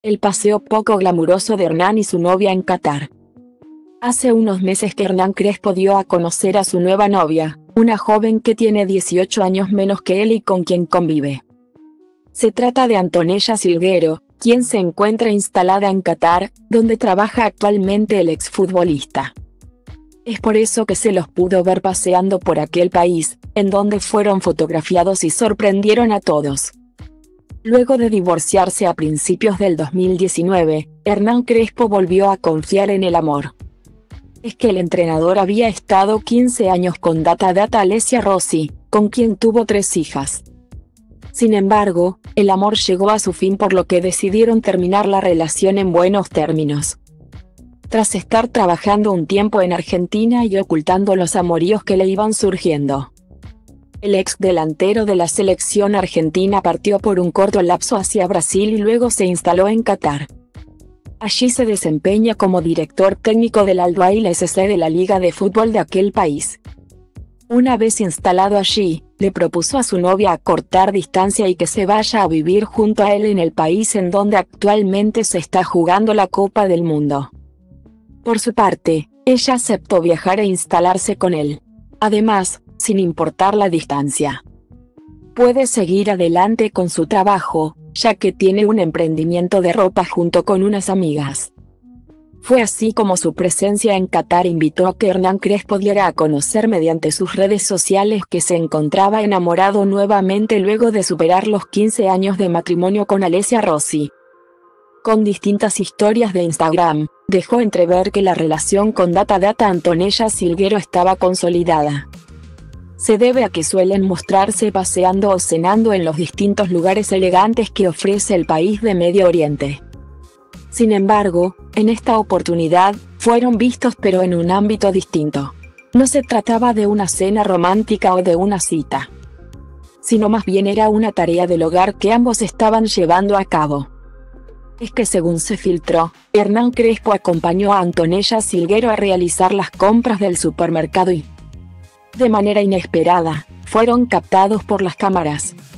El paseo poco glamuroso de Hernán y su novia en Qatar. Hace unos meses que Hernán Crespo dio a conocer a su nueva novia, una joven que tiene 18 años menos que él y con quien convive. Se trata de Antonella Silguero, quien se encuentra instalada en Qatar, donde trabaja actualmente el exfutbolista. Es por eso que se los pudo ver paseando por aquel país, en donde fueron fotografiados y sorprendieron a todos. Luego de divorciarse a principios del 2019, Hernán Crespo volvió a confiar en el amor. Es que el entrenador había estado 15 años con Data Alessia Rossi, con quien tuvo 3 hijas. Sin embargo, el amor llegó a su fin, por lo que decidieron terminar la relación en buenos términos. Tras estar trabajando un tiempo en Argentina y ocultando los amoríos que le iban surgiendo, el ex delantero de la selección argentina partió por un corto lapso hacia Brasil y luego se instaló en Qatar. Allí se desempeña como director técnico del Al Ahly SC de la liga de fútbol de aquel país. Una vez instalado allí, le propuso a su novia acortar distancia y que se vaya a vivir junto a él en el país en donde actualmente se está jugando la Copa del Mundo. Por su parte, ella aceptó viajar e instalarse con él. Además, sin importar la distancia, puede seguir adelante con su trabajo, ya que tiene un emprendimiento de ropa junto con unas amigas. Fue así como su presencia en Qatar invitó a que Hernán Crespo diera a conocer mediante sus redes sociales que se encontraba enamorado nuevamente luego de superar los 15 años de matrimonio con Alessia Rossi. Con distintas historias de Instagram, dejó entrever que la relación con Data Antonella Silguero estaba consolidada. Se debe a que suelen mostrarse paseando o cenando en los distintos lugares elegantes que ofrece el país de Medio Oriente. Sin embargo, en esta oportunidad, fueron vistos pero en un ámbito distinto. No se trataba de una cena romántica o de una cita, sino más bien era una tarea del hogar que ambos estaban llevando a cabo. Es que según se filtró, Hernán Crespo acompañó a Antonella Silguero a realizar las compras del supermercado y, de manera inesperada, fueron captados por las cámaras.